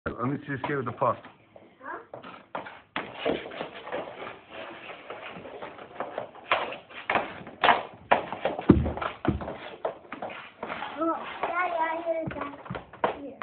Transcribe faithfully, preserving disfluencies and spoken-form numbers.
Let me see skate with the puck. Oh, Daddy, I hear it down here.